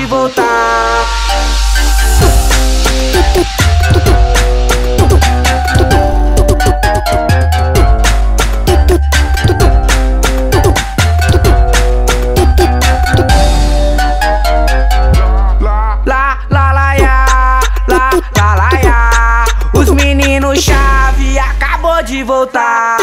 voltar. Os meninos chave acabou de voltar.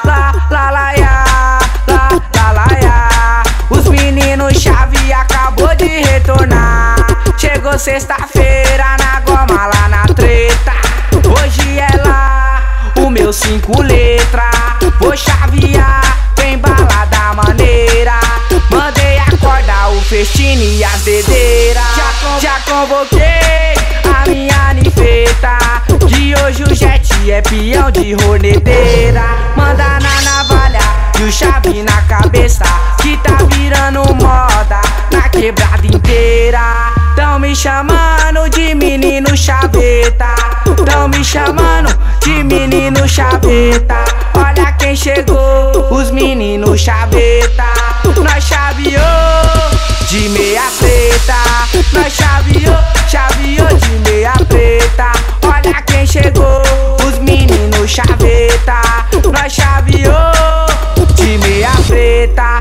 Os meninos chave acabou de retornar. Chegou sexta-feira na goma lá na treta. Hoje é lá o meu 5 letras. Vou chavear, tem balada maneira. Mandei acordar o Festini e as dedeiras. Já convoquei a minha nifeta, que hoje o Jet é peão de hornedeira. Manda na navalha e o chave na cabeça, que tá virando moda na quebrada inteira. Tão me chamando de menino chaveta, tão me chamando de menino chaveta. Olha quem chegou, os meninos chaveta. Nós chaveou de meia preta, nós chaveou de meia preta. Olha quem chegou, os meninos chaveta. Nós chaveou de meia preta.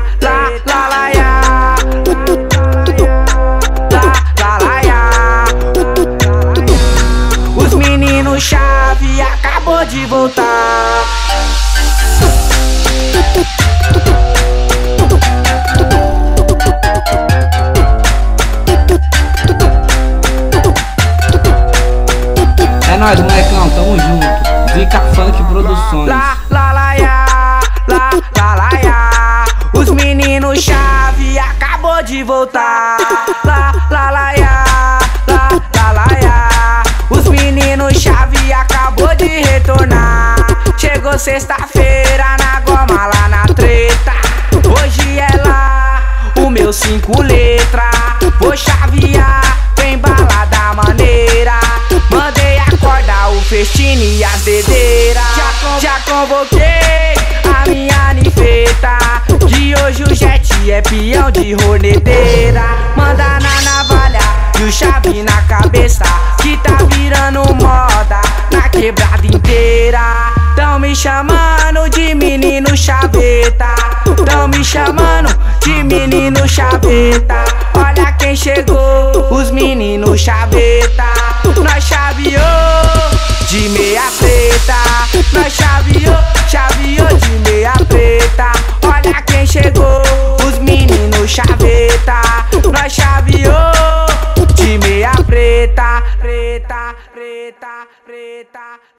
Os meninos chave acabou de voltar. É nóis, molecão, tamo junto. Zica Funk Produções. Os meninos chave acabou de voltar. Os meninos chave acabou de retornar. Chegou sexta-feira na goma lá na treta. Hoje é lá o meu 5 letras. Vou chavear, tem balada maneira. Mandei acordar o Festini e as dedeiras. Já convoquei a minha nifeta, que hoje o Jet é peão de hornedeira. Manda na navalha e o chave na cabeça, que tá virando moda na quebrada inteira. Tão me chamando de menino chaveta, tão me chamando de menino chaveta. Olha quem chegou, os meninos chaveta. Nós chaveou de meia preta, nós chaveou de meia preta. Olha quem chegou, os meninos chaveta. Nós chaveou de meia preta.